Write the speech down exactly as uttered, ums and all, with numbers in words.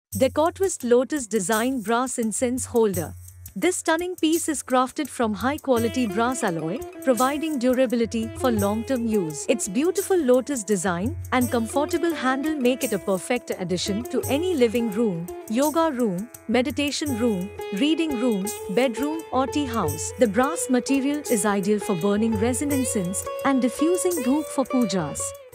DecorTwist Lotus Design Brass Incense Holder. This stunning piece is crafted from high-quality brass alloy, providing durability for long-term use. Its beautiful lotus design and comfortable handle make it a perfect addition to any living room, yoga room, meditation room, reading room, bedroom or tea house. The brass material is ideal for burning resin incense and diffusing dhoop for pujas.